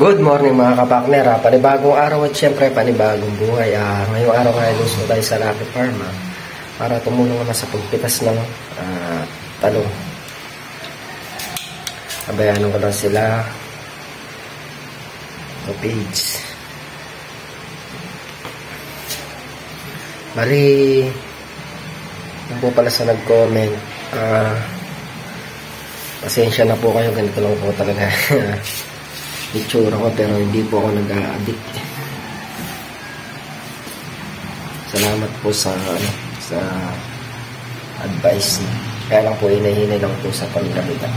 Good morning mga kapakner, panibagong araw at syempre panibagong buhay. Ngayong araw nga ilusot tayo sa Lucky Farm para tumulong naman sa pagpitas ng talong. Abayanan ko lang sila sa page. Bali, yun po pala sa nag-comment, pasensya na po kayo, ganito lang po talaga itsura ko, pero hindi po ako nag-a-addict. Salamat po sa advice. Kaya lang po, hinahinay lang po sa pagkakita.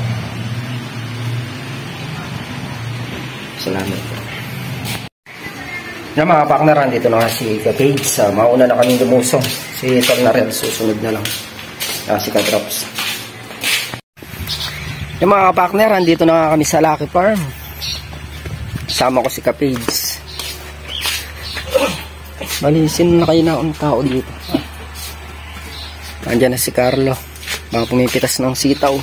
Salamat po. Yan mga partner, dito na si Ka-Page. Mauna na kaming lumusong. Si Tornarel, susunod na lang. Si Ka-Drops. Yan mga partner, dito na kami sa Lucky Farm. Sama ko si Ka-Page. Malisin na kayo na ang tao dito. Nandiyan na si Carlo. Mga pumipitas ng sitaw.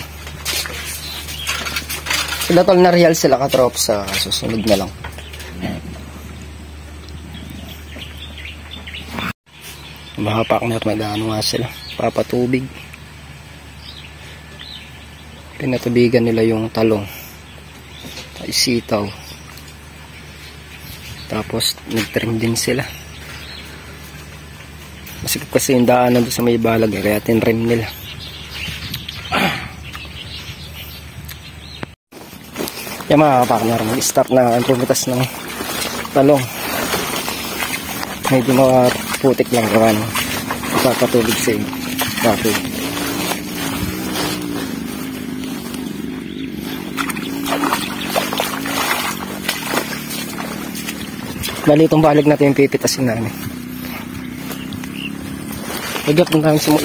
Sila tol na real sila Ka-Drops. Susunod na lang. Mga partner, nag-ano nga sila. Papatubig. Pinatubigan nila yung talong. Ay sitaw. Tapos nag-trim din sila. Masikip kasi yung daanan doon sa may balag, kaya tinrim nila. Yan mga partner, mag-start na ang pumitas ng talong. Medyo mga putik lang kawan. Ipapatubig sa bakit. Bali itong balag natin yung pipitasin namin. Nagyap din kami simula.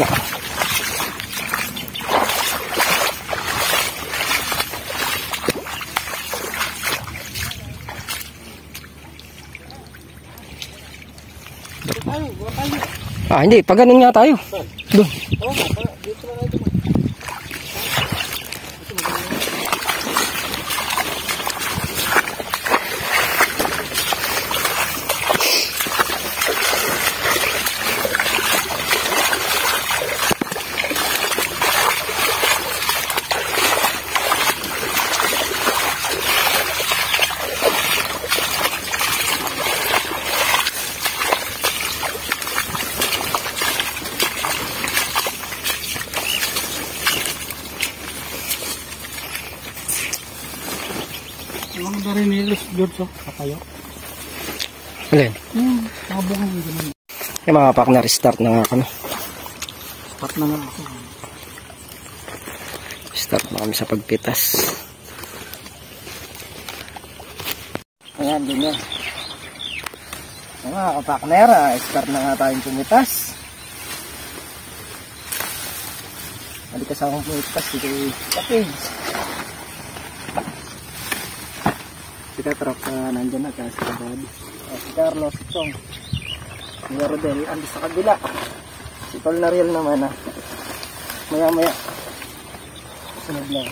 Hindi. Pag ganun nga tayo. Doon. Ang dari nilis George katayo. Alin? Mabong ganun. Yung mga partner, start na nga kami. Start na nga ako. Start na kami sa pagpitas. Ayan, din yan. Mga kapakner, start na nga tayong pumitas. Balik ka sa akong pumitas, dito yung Ka-Page. Si Ka-Drops nandyan na, kaya si Ka-Body. Si Carlos, si Chong. Si Rodel, andi sa kabila. Si Tornarel naman maya-maya. Sunod lang.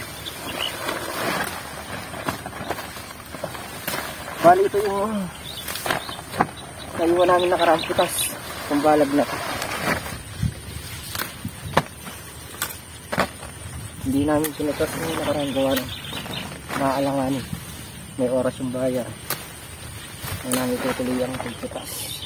Bali ito yung naiwan namin nakaramputas. Pambalag na. Hindi namin pinutas yung nakaranggawa ng naaalanganin. May oras yung bayar. May namin tutuloy ang pagpitas.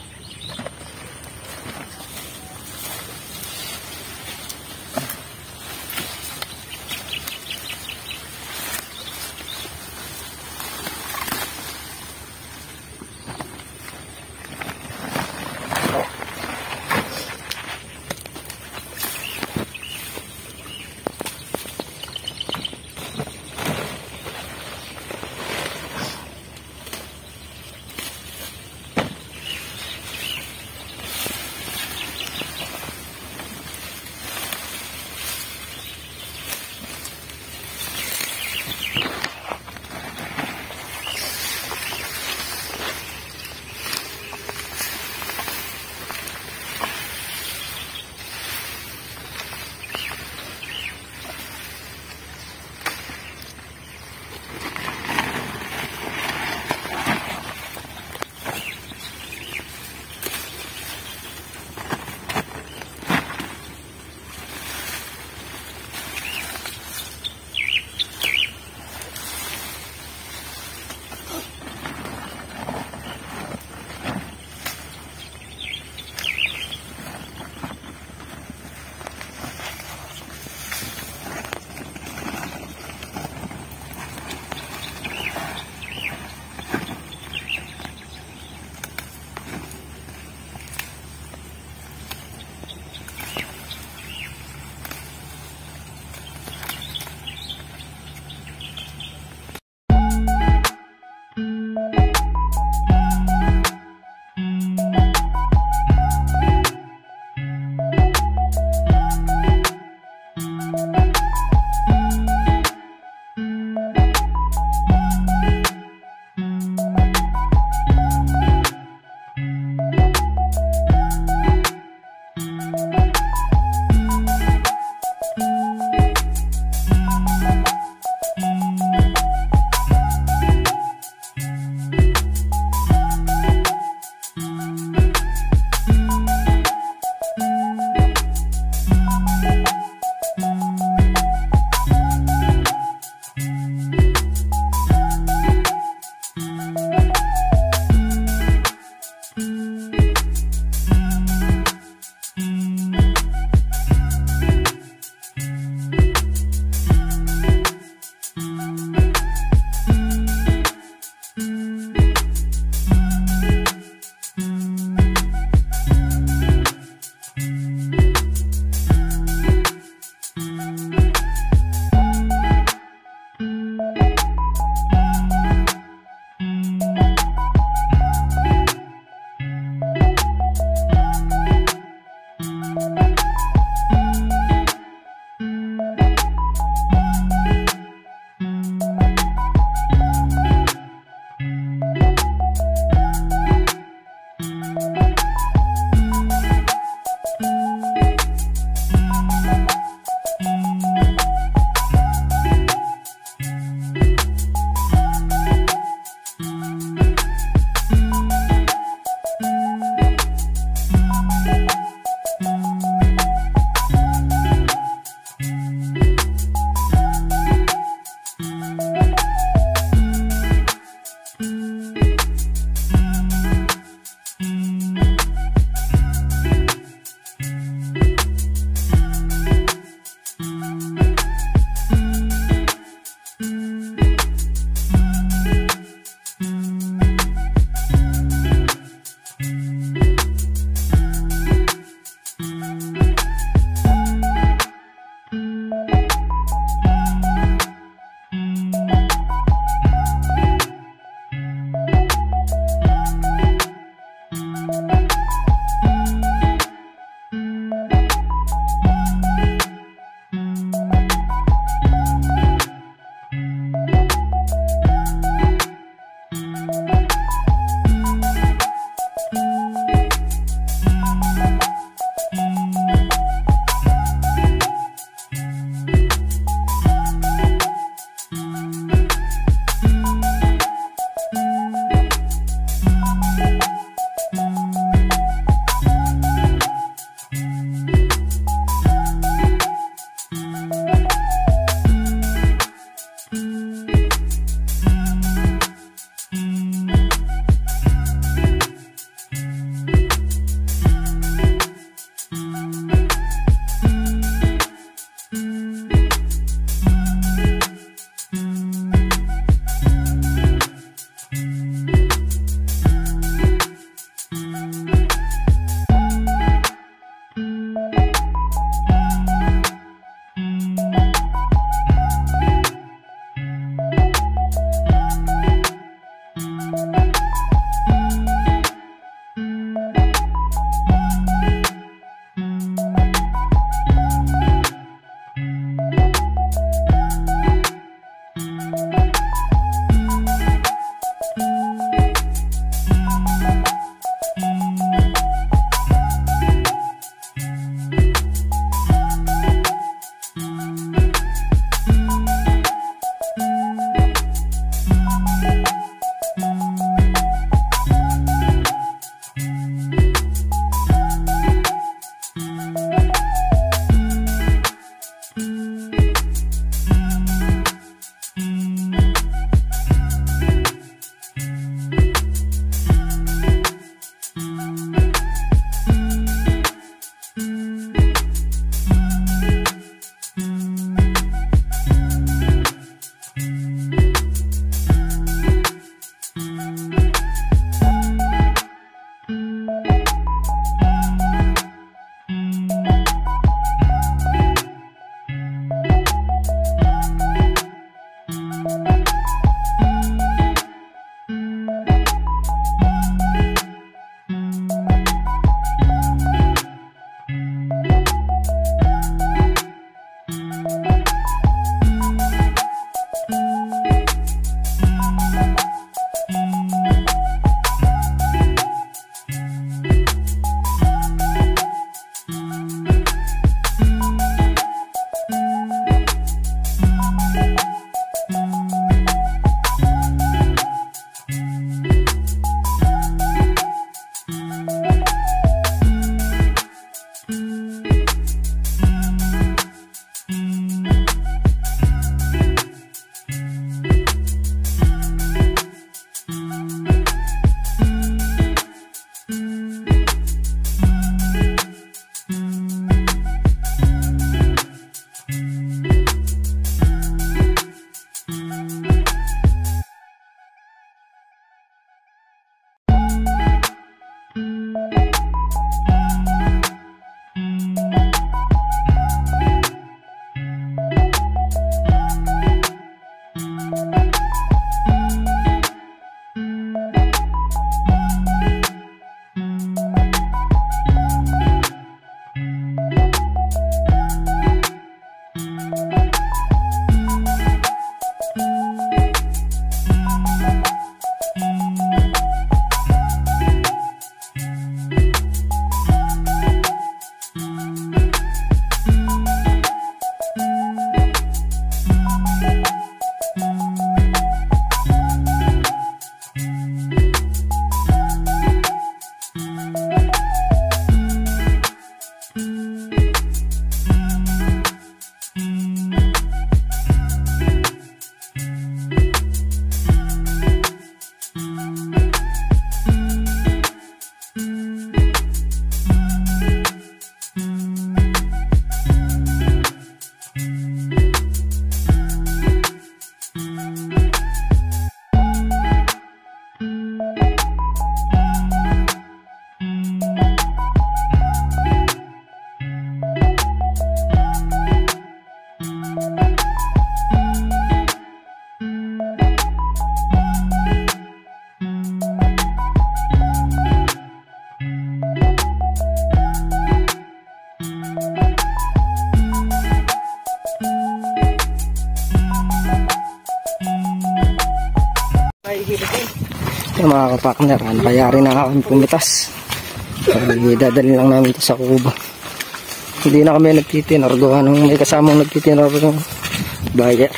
Yung mga kapakner, nakayari na kami pumitas. Dadali lang namin ito sa kubo. Hindi na kami nagtitinor. Gawa nung may kasamang nagtitinor ng buyer.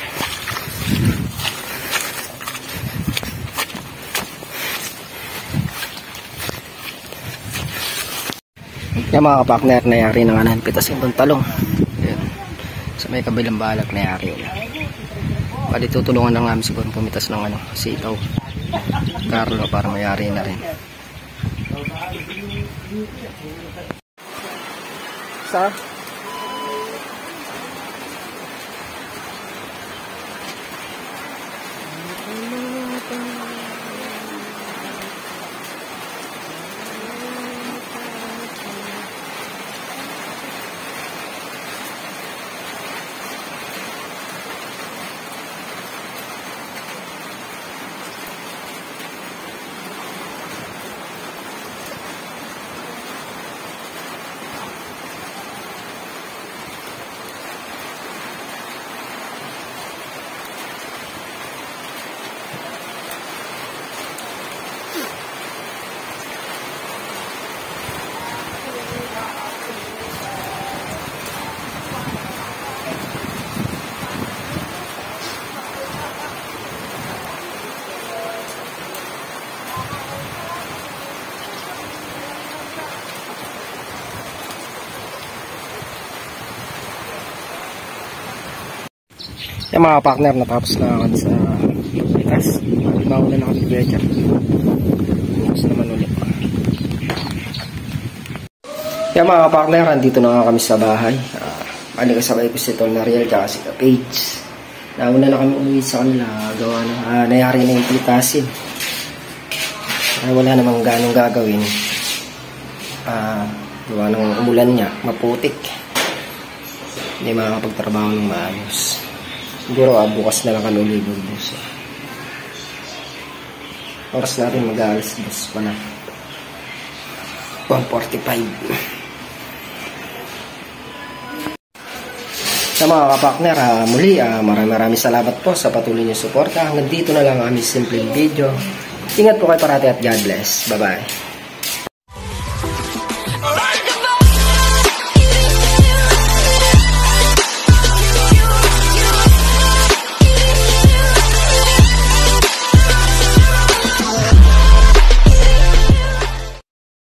Yung mga kapakner, nayari na nga namin pitasin itong talong. Ayan. Sa may kabilang balak, nayari yun. Bali tutulungan lang namin siguro pumitas ng sitaw. Carlo para mayari na rin. Sa yung mga partner, natapos na ako sa pitas. Mauna na kami beja. Tapos naman ulit. Yung mga partner, andito na nga kami sa bahay. Kasabay ko si Tol Nariel at si Paige. Nauna na kami umuwi sa kanila. Gawa na, nayari na yung pitasin. Wala namang ganong gagawin. Gawa ng umulan niya, maputik. Hindi makakapagtrabaho ng maayos. Siguro bukas na lang kami ulit bukas. Oras natin mag-alas 2 pa na. 1:45. Sa mga kapakner, muli maraming salamat po sa patuloy niyo suporta. Hanggang dito na lang ang aming simpleng video. Ingat po kayo parati at God bless. Bye bye.